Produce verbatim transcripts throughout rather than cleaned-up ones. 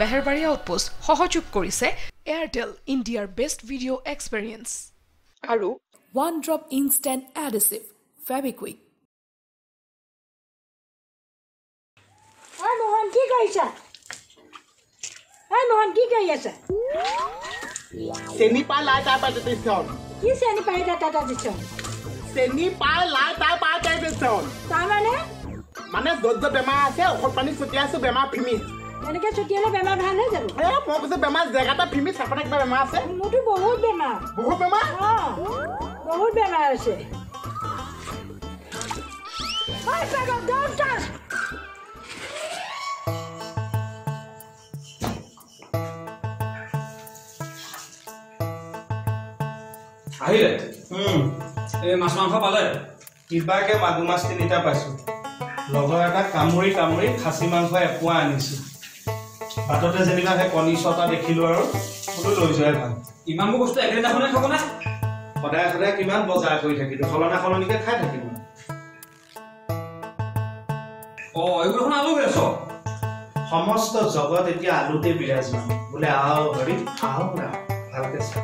বেহেৰবাৰী outpost সহযোগ কৰিছে এয়াৰটেল ইণ্ডিয়াৰ বেষ্ট ভিডিঅ' এক্সপেৰিয়েন্স আৰু one drop instant adhesive Fevikwik. Hey Mohan, কি কৰিছা? Hey Mohan, কি কৰি আছা? চেনি পাই লাই তাই পাই দিছন। কি চেনি পাই তাতা দিছন? চেনি পাই লাই তাই পাই তাই দিছন। তাৰ মানে মানে য'ত বেমাৰ আছে ঔষধ পানী ছটিয়াইছো বেমাৰ ফিমিছ। এনেকে ছটিয়ালে বেমাৰ ভাল হৈ যাব। এ মই কৈছো বেমাৰ জেগাটা ফিমিছ সাপতে কিবা বেমাৰ আছে। মোৰতো বহুত বেমাৰ। বহুত বেমাৰ? অঁ বহুত বেমাৰ আছে। Hey Pego, don't touch! আহিলে হুম এই মাছ মাংস পালে কিবাকে মাগুৰ মাছ তিনিটা পাইছোঁ লগৰ এটা কামুৰি কামুৰি খাচী মাংস এপোৱা আনিছোঁ বাটতে যেনিবা সেই কণী ছটা দেখিলোঁ আৰু বোলো লৈ যোৱাই ভাল ইমানবোৰ বস্তু একেদিনাখনে খাব না সদায় সদায় কিমান বজাৰ কৰি থাকিলোঁ সলনা সলনিকে খাই থাকিব অ এইবোৰ দেখোন আলু হৈ আছ সমস্ত জগত এতিয়া আলুতে বিৰাজমান বোলে আও হৰি আও না ভালকে চাহ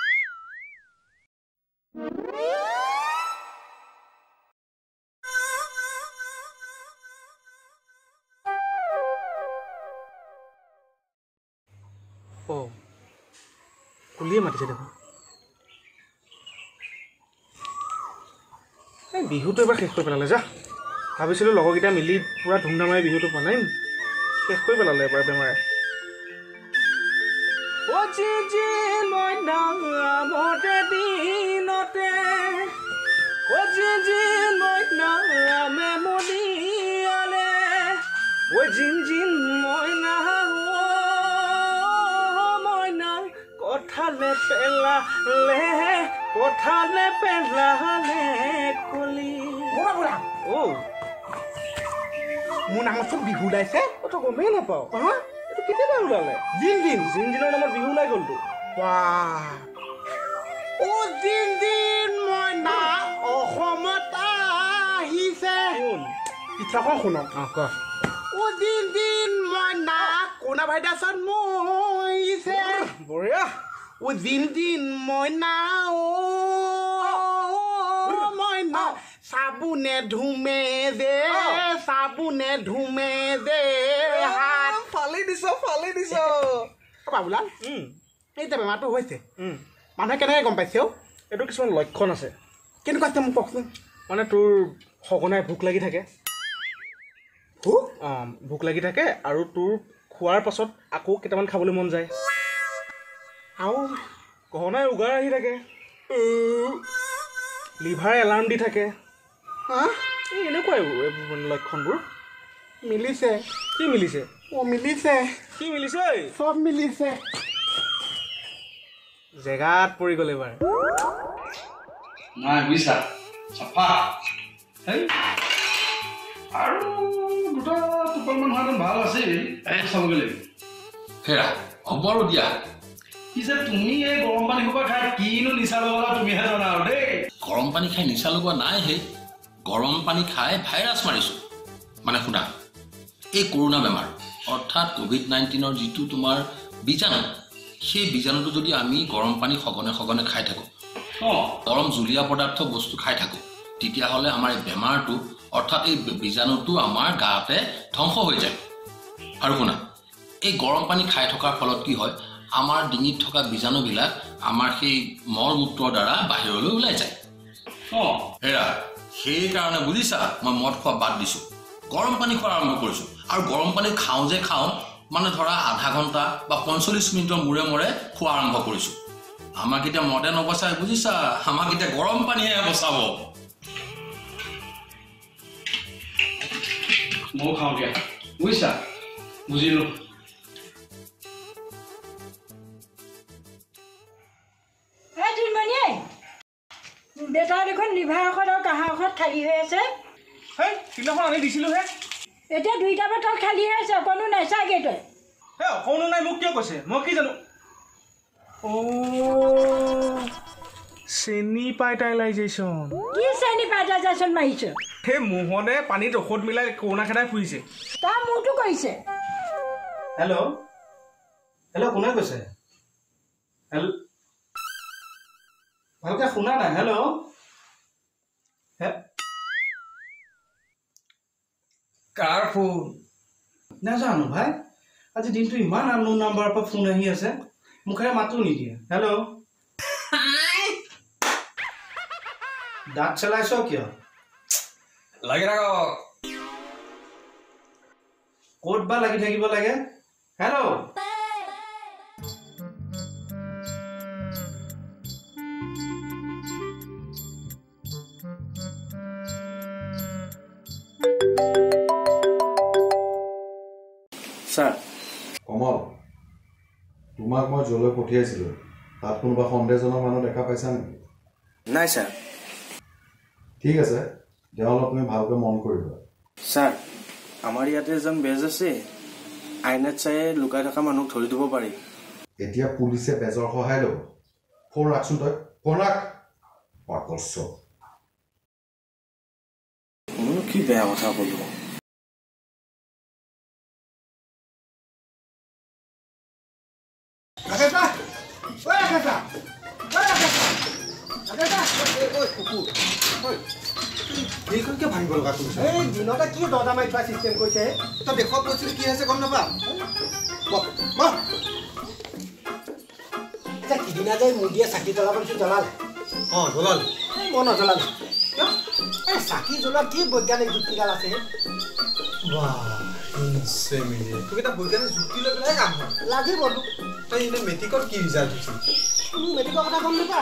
ও কুলিয়ে মাতিছে দেখোন এই বিহুটো এবাৰ শেষ কৰি পেলালে যা ভাবিছিলোঁ লগৰকেইটা মিলি পূৰা ধুমধামেৰে বিহুটো বনাইম শেষ কৰি পেলালে এবাৰ বেমাৰে অ জি জি মই নামতে দিনতে অ জি জি মই নামে মদিয়ালে অ জিন জিন মই না কথালে পেলালে কথালে পেলালে কলি বুঢ়া বুঢ়া অ মোৰ নামত বিহু ওলাইছে অ তই গমেই নাপাওঁ হা এইটো কেতিয়াবা ওলালে জিন জিন জিন জিনৰ নামত বিহু ওলাই গ'লতো বাহ অ জিন জিন মই না অসমত আহিছে শুন পিঠাখন শুনক অ ক অ জিন জিন মই না কোনা ভাইদাছত মৰিছে বঢ়িয়া ও দিন দিন মইনা ও মইনা সাবুনে ধুমে দে সাবুনে ধুমে দে হাত ফালি দিছ ফালি দিছ বাবুলাল এইটা বেমাৰটো হৈছে মানুহে কেনেকৈ গম পাইছে এইটো কিছুমান লক্ষণ আছে কেনেকুৱা আছে মোক কওকচোন মানে তোৰ সঘনাই ভোক লাগি থাকে ভোক অঁ ভোক লাগি থাকে আৰু তোৰ খোৱাৰ পাছত আকৌ কেইটামান খাবলৈ মন যায় আৰু গহনাই উগাৰ আহি থাকে লিভাৰ এলাৰ্ম দি থাকে হা এই এনেকুৱাই লক্ষণবোৰ মিলিছে কি মিলিছে অ মিলিছে কি মিলিছে চব মিলিছে জেগাত পৰি গ'ল এবাৰ নাই বুজিছা চাফা হেই আৰু দুটা টোপলমান হোৱাটো ভাল আছিল চাবগৈ লাগিব হেৰা হ'ব আৰু দিয়া পিছে তুমি এই গৰম পানী সোপা খাই কিনো নিচা লগা তুমিহে জানা আৰু দেই গৰম পানী খাই নিচা লগোৱা নাই হে গৰম পানী খাই ভাইৰাছ মাৰিছোঁ মানে শুনা এই কৰোণা বেমাৰ অৰ্থাৎ কোভিড নাইণ্টিনৰ যিটো তোমাৰ বীজাণু সেই বীজাণুটো যদি আমি গৰম পানী সঘনে সঘনে খাই থাকোঁ অঁ গৰম জুলীয়া পদাৰ্থ বস্তু খাই থাকোঁ তেতিয়াহ'লে আমাৰ এই বেমাৰটো অৰ্থাৎ এই বীজাণুটো আমাৰ গাতে ধ্বংস হৈ যায় আৰু শুনা এই গৰম পানী খাই থকাৰ ফলত কি হয় আমাৰ ডিঙিত থকা বীজাণুবিলাক আমাৰ সেই মল মূত্ৰৰ দ্বাৰা বাহিৰলৈ ওলাই যায় অঁ হেৰা সেইকাৰণে বুজিছা মই মদ খোৱা বাদ দিছোঁ গৰম পানী খোৱা আৰম্ভ কৰিছোঁ আৰু গৰম পানী খাওঁ যে খাওঁ মানে ধৰা আধা ঘণ্টা বা পঞ্চল্লিছ মিনিটৰ মূৰে মূৰে খোৱা আৰম্ভ কৰিছোঁ আমাক এতিয়া মদে নবচাই বুজিছা আমাক এতিয়া গৰম পানীহে বচাব ময়ো খাওঁ দিয়া বুজিছা বুজিলোঁ দেউতাৰ দেখোন লিভাৰ ঔষধ আৰু কাঁহৰ ঔষধ খালী হৈ আছে হেই সিদিনাখন আনি দিছিলোঁহে এতিয়া দুইটা বটল খালী হৈ আছে অকণো নাই চাগে তই হে অকণো নাই মোক কিয় কৈছে মই কি জানো অ' চেনিটাইজেশ্যন কি চেনিটাইজেশ্যন মাৰিছ সেই মোহনে পানীত ঔষধ মিলাই কৰোণা খেদাই ফুৰিছে তাৰ মোৰটো কৰিছে হেল্ল' হেল্ল' কোনে কৈছে হেল্ল' ভালকে শুনা নাই হেল্ল' কাৰ ফোন নাজানো ভাই আজি দিনটো ইমান আননোন নাম্বাৰৰ পৰা ফোন আহি আছে মুখেৰে মাতো নিদিয়ে হেল্ল' দাঁত চেলাইছ কিয় লাগি থাকক ক'ত বা লাগি থাকিব লাগে হেল্ল' স্যাৰ কমল তোমাক মই যলৈ পঠিয়াইছিলোঁ তাত কোনোবা সন্দেহজনক মানুহ দেখা পাইছা নেকি নাই স্যাৰ ঠিক আছে তেতিয়াহ'লে তুমি ভালকৈ মন কৰিবা স্যাৰ আমাৰ ইয়াতে এজন বেজ আছে আইনত চাই লুকাই থকা মানুহক ধৰি দিব পাৰি এতিয়া পুলিচে বেজৰ সহায় ল'ব ফোন ৰাখচোন তই ফোন ৰাখ পাকচ মইনো কি বেয়া কথা ক'লো আকেটা ঐ আকেটা ঐ আকেটা আকেটা ঐ কুকুৰ ঐ এইখনকে ভাঙিব লগা কৰিছে এই দিনতে কি দৰ্জা মাৰি থোৱা চিষ্টেম কৰিছে তই দেখত কৈছিলি কি হৈছে গম নাপা সিদিনা যে মুৰ্গীয়ে চাকি জ্বলাব দিছো জ্বলালে অঁ জ্বলালে মই নজ্বলালে এই চাকি জ্বলোৱা কি বৈজ্ঞানিক যুক্তিডাল আছে তোক এটা বৈজ্ঞানিক যুক্তি লৈ পেলাই কাম হয় লাগিব তোক তই এনে মেট্ৰিকত কি ৰিজাল্ট দিছিল মোৰ মেট্ৰিকৰ কথা গম নাপা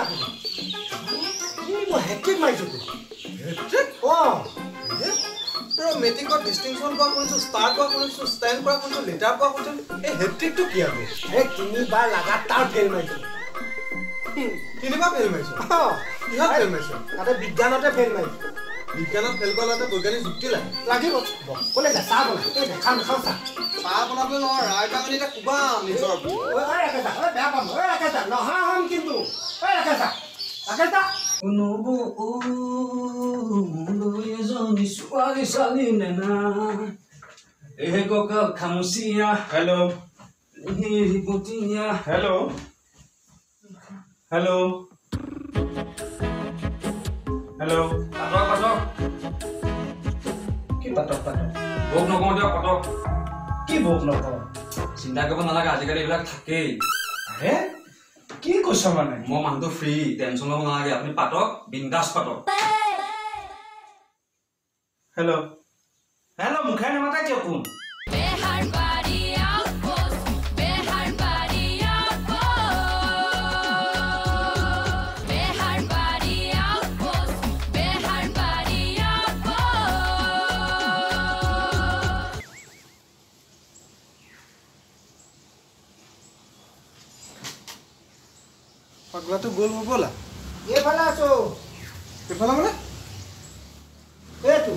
মই হেট্ৰিক মাৰিছোঁ হেট্ৰিক অঁ মেট্ৰিকত ডিষ্টিংশ্যন পোৱা শুনিছোঁ ষ্টাৰ পোৱা শুনিছোঁ ষ্টেণ্ড পোৱা শুনিছোঁ লেটাৰ পোৱা শুনিছোঁ এই হেট্ৰিকটো কি আকৌ এই তিনিবাৰ লাগাতাৰ ফেইল মাৰিছোঁ তিনিবাৰ ফেইল মাৰিছোঁ অঁ কিহত ফেইল মাৰিছোঁ তাতে বিজ্ঞানতে ফেইল মাৰিছোঁ বিজ্ঞানত ফেইল কৰাতে বৈজ্ঞানিক যুক্তি লাগে লাগিব ক'লে যা চাহ বনাই এই দেখা নাখাওঁ চাহ চাহ বনাবলৈ নহয় ৰাই বাগানি এতিয়া কোবাম নিজৰ বেয়া পাম ঐ ৰাকেশা নহা হম কিন্তু ঐ ৰাকেশা ৰাকেশা ছোৱালী ছোৱালী নেনা এহে ককাল খামুচিয়া হেল্ল' হেৰিপতীয়া হেল্ল' হেল্ল' হেল্ল' পাতক পাতক কি পাতক পাতক ভোগ নকওঁ দিয়ক পাতক কি ভোগ নকওঁ চিন্তা কৰিব নালাগে আজিকালি এইবিলাক থাকেই হে কি কৈছ মানে মই মানুহটো ফ্ৰী টেনশ্যন ল'ব নালাগে আপুনি পাতক বিন্দাছ পাতক হেল্ল' হেল্ল' মুখে নামাতে কিয় কোন পাগলাটো গ'ল হ'বলা এইফালে আছো এইফালে মানে এইটো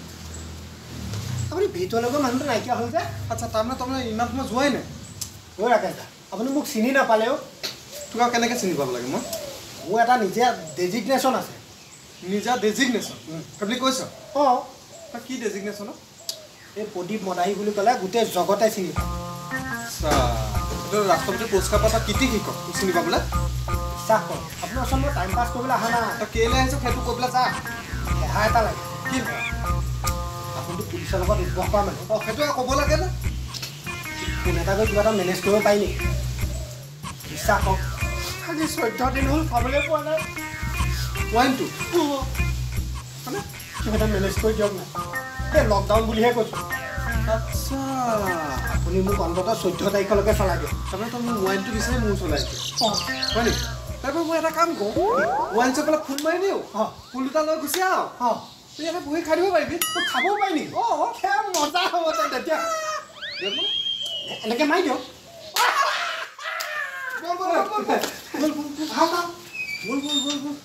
আপুনি ভিতৰলৈকে মানুহটো নাইকিয়া হ'ল যে আচ্ছা তাৰমানে তাৰমানে ইমান সময় যোৱাই নাই ঐ ৰাকেশা আপুনি মোক চিনি নাপালেও তোক আৰু কেনেকৈ চিনি পাব লাগে মই মোৰ এটা নিজা ডেজিগনেশ্যন আছে নিজা ডেজিগনেশ্যন বুলি কৈছ অঁ কি ডেজিগনেশ্যন এই প্ৰদীপ মদাহী বুলি ক'লে গোটেই জগতে চিনি পায় আচ্ছা এইটো ৰাষ্ট্ৰপতি পুৰস্কাৰ পাতা কীৰ্তি শিকক তোক চিনি পাবলৈ বিশ্বাস কৰক আপোনাৰ ওচৰত মই টাইম পাছ কৰিবলৈ অহা নাই তই কেলৈ আহিছ সেইটো কৈ পেলাই যা সহায় এটা লাগে কি আপুনিতো পুলিচৰ লগত উদ্ভৱ কৰা মানুহ অঁ সেইটো ক'ব লাগে নে ফোন এটা কৰি কিবা এটা মেনেজ কৰিব পাৰি নেকি বিশ্বাস কৰক আজি চৈধ্য দিন হ'ল খাবলৈ পোৱা নাই ৱাইনটো মানে কিবা এটা মেনেজ কৰি দিয়ক নাই এই লকডাউন বুলিহে কৈছোঁ আচ্ছা আপুনি মোক অন্ততঃ চৈধ্য তাৰিখলৈকে চলাই দিয়ক তাৰমানে তই মোৰ ৱাইনটো বিচাৰি মোৰ চলাইছে অঁ হয় নেকি তাৰপৰা মই এটা কাম কৰোঁ ৱাইন চপেলাই ফোন মাৰি দিওঁ অঁ ফুল দুটা লৈ গুচি আহ অঁ তই ইয়াতে বহি খাই দিব পাৰিবি তই খাবও পাৰি নেকি অঁ সেয়া মজা হ'ব তই তেতিয়া এনেকৈ মাৰি দিয়ক বল বল বল বল বল বল আহক আহক বল বল বল বল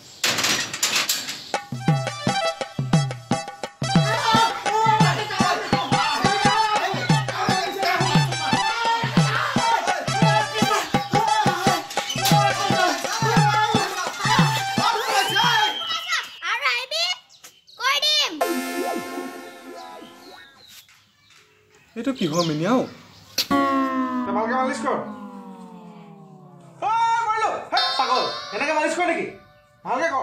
এইটো কিহৰ মিনিয়াও ভালকৈ মালিচ কৰ এনেকৈ মালিচ কৰে নেকি ভালকৈ কৰ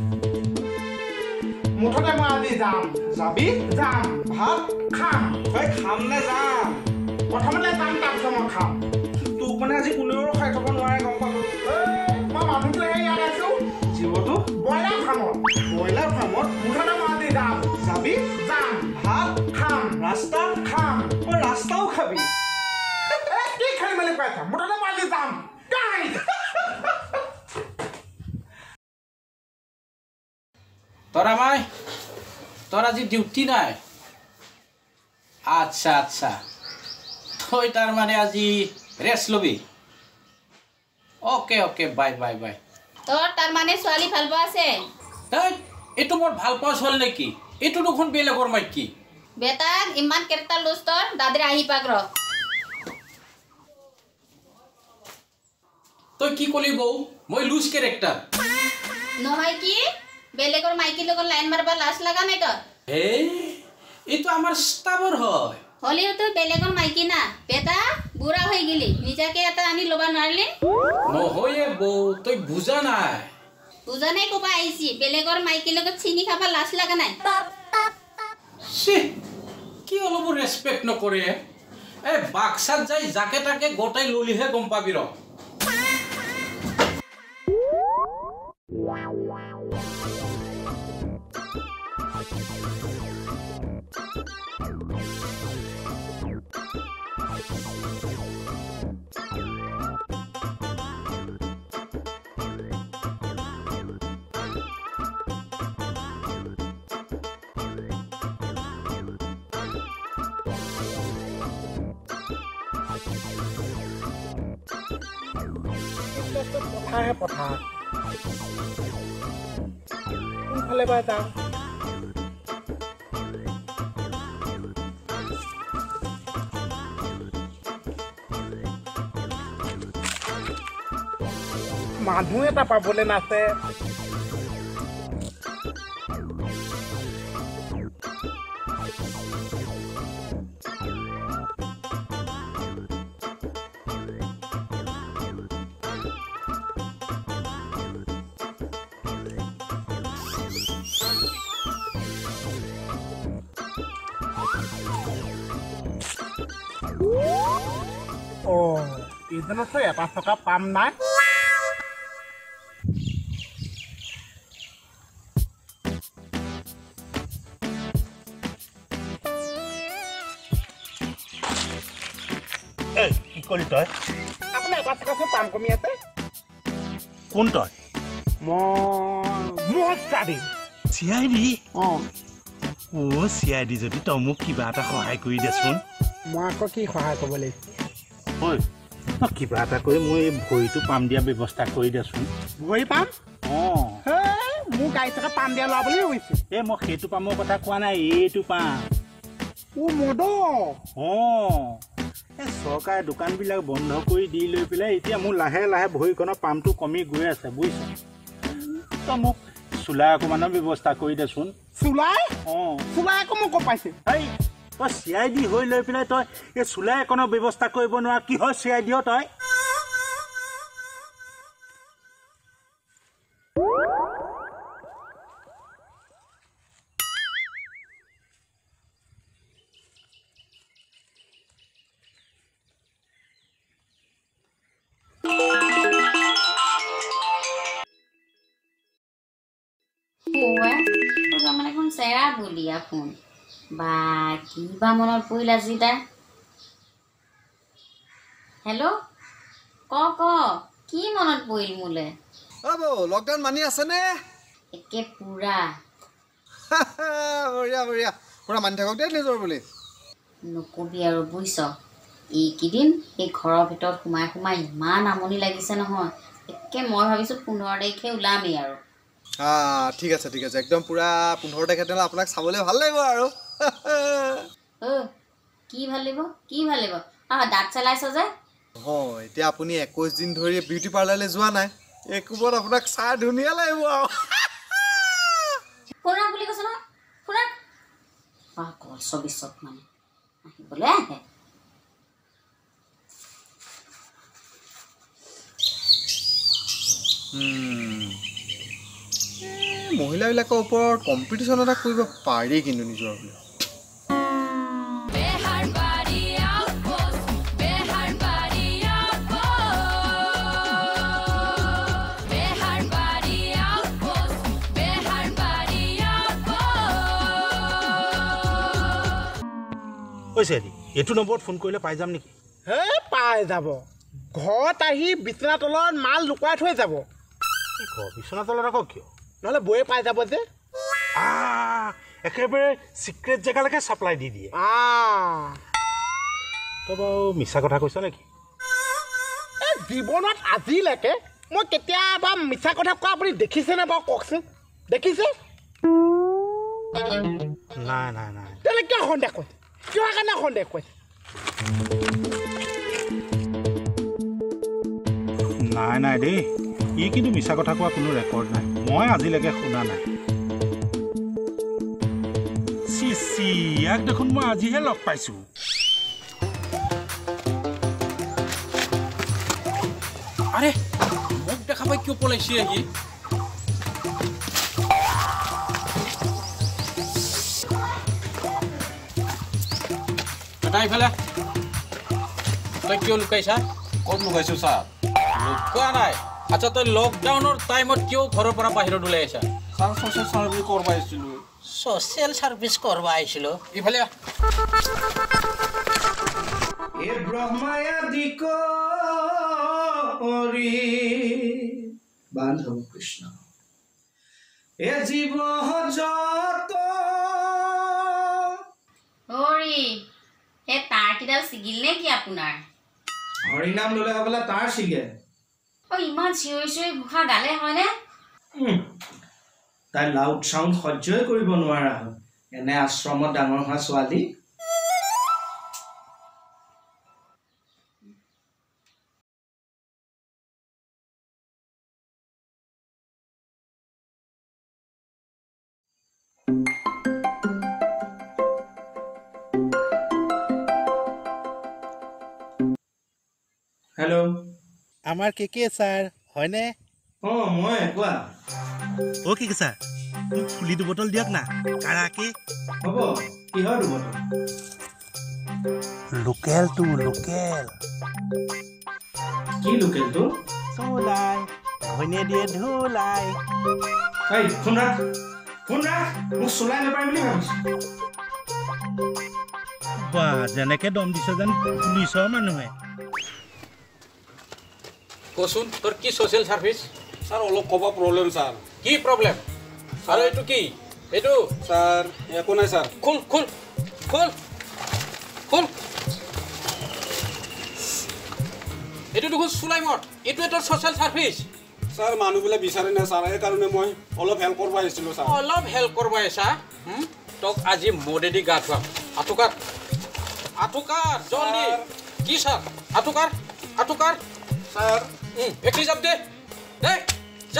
মুঠতে মই আজি যাম যাবি যাম ভাত খাম হয় খাম নে যাম প্ৰথমতে যাম তাৰপিছত মই খাম তোক মানে আজি কোনেও খাই থ'ব নোৱাৰে গম পালোঁ মই মানুহটোহে ইয়াত আছোঁ জীৱটো ব্ৰইলাৰ ফাৰ্মত ব্ৰইলাৰ ফাৰ্মত মুঠতে মই আজি যাম যাবি যাম ভাত খাম ৰাস্তা খাম মই ৰাস্তাও খাবি কি খাই মেলি পাই থাম মুঠতে মই আজি যাম তোরা মাই তোর আজি ডিউটি নাই আচ্ছা আচ্ছা তুই তার মানে আজি রেস্ট লবি okay okay bye bye bye তোর তার মানে ছোৱালী ভাল পোৱা আছে তাই এটো মোর ভাল পাওয়া ছোৱালী নাকি এটো দেখোন বেলেগৰ মাইকি বেটাক ইমান কেৰেক্টাৰ লুজ তোৰ দাদিৰে আহি পাক ৰ তই কি কলি বৌ মই লুজ কেৰেক্টাৰ নহয় কি বেলেগৰ মাইকীৰ লগত লাইন মাৰবা লাজ লাগা নাই তোৰ হে এটো আমাৰ স্টাফৰ হয় হলিও তো বেলেগৰ মাইকী না বেটা বুঢ়া হৈ গলি নিজাকে এটা আনি লবা নোৱাৰিলি নহয়ে বৌ তই বুজা নাই বুজা নাই কোপা আহিছি বেলেগৰ মাইকীৰ লগত চিনি খাবা লাজ লাগা নাই সি কি অলপ ৰেসপেক্ট নকৰে এ বাক্সাত যাই জাকে তাকে গোটাই ললিহে গম পাবি ৰ পথাৰহে পথাৰ কোনফালে বা যাওঁ মানুহ এটা পাবলৈ নাছে Oh, itu nasi ya pas suka pam nak. Eh, ikut itu. Apa nak pas suka pam kami itu? Kuntor. Mo, mo tadi. C I D. Oh. Oh, C I D jadi tamu kiba ada khawai kui desun. Mo aku ki khawai kau boleh. Oi, কিবা এটা কৰি মই ভৰিটো পাম দিয়া ব্যৱস্থা কৰি দেচোন ভৰি পাম অঁ হে মোৰ গাড়ী থকা পাম দিয়া লোৱা বুলি কৈছে এই মই সেইটো পামৰ কথা কোৱা নাই এইটো পাম ও মদ অঁ এই চৰকাৰে দোকানবিলাক বন্ধ কৰি দি লৈ পেলাই এতিয়া মোৰ লাহে লাহে ভৰিখনৰ পামটো কমি গৈ আছে বুজিছ তই মোক চুলাই অকণমানৰ ব্যৱস্থা কৰি দেচোন চুলাই অঁ চুলাই আকৌ মোক পাইছে এই তই চি আই ডি হৈ লৈ পেলাই তই এই চুলাই অকণৰ ব্যৱস্থা কৰিব নোৱাৰ কি হয় চি আই ডি তই চেৰা বলিয়া ফোন বা কিবা মনত পৰিল আজি তাই হেল্ল' ক ক কি মনত পৰিল মোলে অ' বৌ লকডাউন মানি আছেনে একে পুৰা বঢ়িয়া বঢ়িয়া পুৰা মানি থাকক দেই নিজৰ বুলি নকবি আৰু বুজিছ এইকেইদিন এই ঘৰৰ ভিতৰত সোমাই সোমাই ইমান আমনি লাগিছে নহয় একে মই ভাবিছোঁ পোন্ধৰ তাৰিখে ওলামেই আৰু আহ ঠিক আছে ঠিক আছে একদম পুৰা পোন্ধৰ তাৰিখে তেনেহ'লে আপোনাক চাবলৈ ভাল লাগিব আৰু অ' কি ভাল লাগিব কি ভাল লাগিব আহ দাঁত চেলাইছ যে অঁ এতিয়া আপুনি একৈছ দিন ধৰি বিউটি পাৰ্লাৰলৈ যোৱা নাই এই কোবত আপোনাক চাই ধুনীয়া লাগিব আৰু ফুৰাক বুলি কৈছে নহয় ফুৰাক পাগল চৌবিছত মানে আহিবলৈ আহে মহিলাবিলাকৰ ওপৰত কম্পিটিশ্যন এটা কৰিব পাৰি কিন্তু নিজৰ বুলি এইটো নম্বৰত ফোন কৰিলে পাই যাম নেকি হে পাই যাব ঘৰত আহি বিছনা তলত মাল লুকুৱাই থৈ যাব বিছনা তলত আকৌ কিয় নহ'লে বয়ে পাই যাব যে একেবাৰে চিক্ৰেট জেগালৈকে ছাপ্লাই দি দিয়ে তই বাৰু মিছা কথা কৈছ নেকি এই জীৱনত আজিলৈকে মই কেতিয়াবা মিছা কথা কোৱা আপুনি দেখিছেনে বাৰু কওকচোন দেখিছে নাই নাই নাই তেনে কিয় সন্দেহ কৈছে কিয় কাৰণে সন্দেহ কৈছে নাই নাই দেই ই কিন্তু মিছা কথা কোৱা কোনো ৰেকৰ্ড নাই মই আজিলৈকে শুনা নাই চি চি ইয়াক দেখোন মই আজিহে লগ পাইছোঁ আৰে মোক দেখা পাই কিয় পলাইছে আহি তাই ফেলে তই কিয় লুকাইছা ক'ত লুকাইছোঁ ছাৰ লুকুৱা নাই আচ্ছা তই লকডাউনৰ টাইমত কিয় ঘৰৰ পৰা বাহিৰত ওলাই আহিছা ছাৰ ছ'চিয়েল ছাৰ্ভিচ কৰিব আহিছিলোঁ ছ'চিয়েল ছাৰ্ভিচ কৰিব আহিছিলোঁ ইফালে এ ব্ৰহ্মায়াদি কৰি বান্ধৱ কৃষ্ণ এ জীৱ যত হৰি এই তাৰ কিডাল ছিগিল নে কি আপোনাৰ হৰিনাম ল'লে হ'বলা তাৰ ছিগে অ ইমান চিঞৰি চিঞৰি ঘোষা গালে হয়নে তাই লাউড চাউণ্ড সহ্যই কৰিব নোৱাৰা হ'ল এনে আশ্ৰমত ডাঙৰ হোৱা ছোৱালী হেল্ল' আমাৰ কে কে ছাৰ হয়নে অঁ মই কোৱা অ' কে কে ছাৰ মোক ফুলি দুবটল দিয়ক না কাৰাকে হ'ব কিহৰ দুবটল লোকেলটো লোকেল কি লোকেলটো চুলাই ঘৈণীয়ে দিয়ে ধুলাই এই ফোন ৰাখ ফোন ৰাখ মোক চলাই নাপায় বুলি ভাবিছোঁ বা যেনেকে দম দিছে যেন পুলিচৰ মানুহে কচোন তোৰ কি ছ'চিয়েল ছাৰ্ভিচ ছাৰ অলপ ক'ব প্ৰব্লেম ছাৰ কি প্ৰব্লেম আৰু এইটো কি এইটো ছাৰ একো নাই ছাৰ খোল খোল খোল খোল এইটো দেখোন চুলাই মদ এইটোৱে তোৰ ছ'চিয়েল ছাৰ্ভিচ ছাৰ মানুহবিলাক বিচাৰে নাই ছাৰ সেইকাৰণে মই অলপ হেল্প কৰিব আহিছিলোঁ ছাৰ অলপ হেল্প কৰিব আহিছা তোক আজি মদেদি গা ধোৱাম আঁঠুকাৰ আঁঠুকাৰ জলদি কি ছাৰ আঁঠুকাৰ আঁঠুকাৰ ছাৰ ভেকলি যাম দে দে যা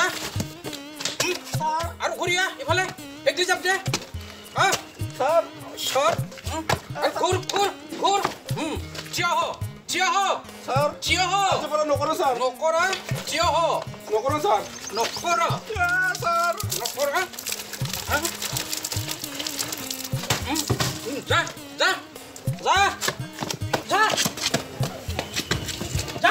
আৰু ঘূৰি আহ ইফালে ভেকলি যাম দে ছাৰ ছাৰ ঘূৰ ঘূৰ ঘূৰ থিয় হ থিয় হ ছাৰ থিয় হ নকৰোঁ ছাৰ নকৰা থিয় হ নকৰোঁ ছাৰ নকৰা ছাৰ নকৰা যা যা যা যা যা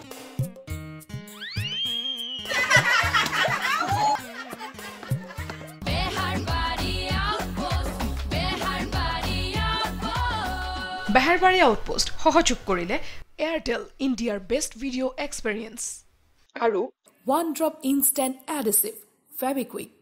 বেহাৰবাৰী আউটপোষ্ট সহযোগ কৰিলে এয়াৰটেল ইণ্ডিয়াৰ বেষ্ট ভিডিঅ' এক্সপেৰিয়েন্স আৰু one drop instant adhesive Fevikwik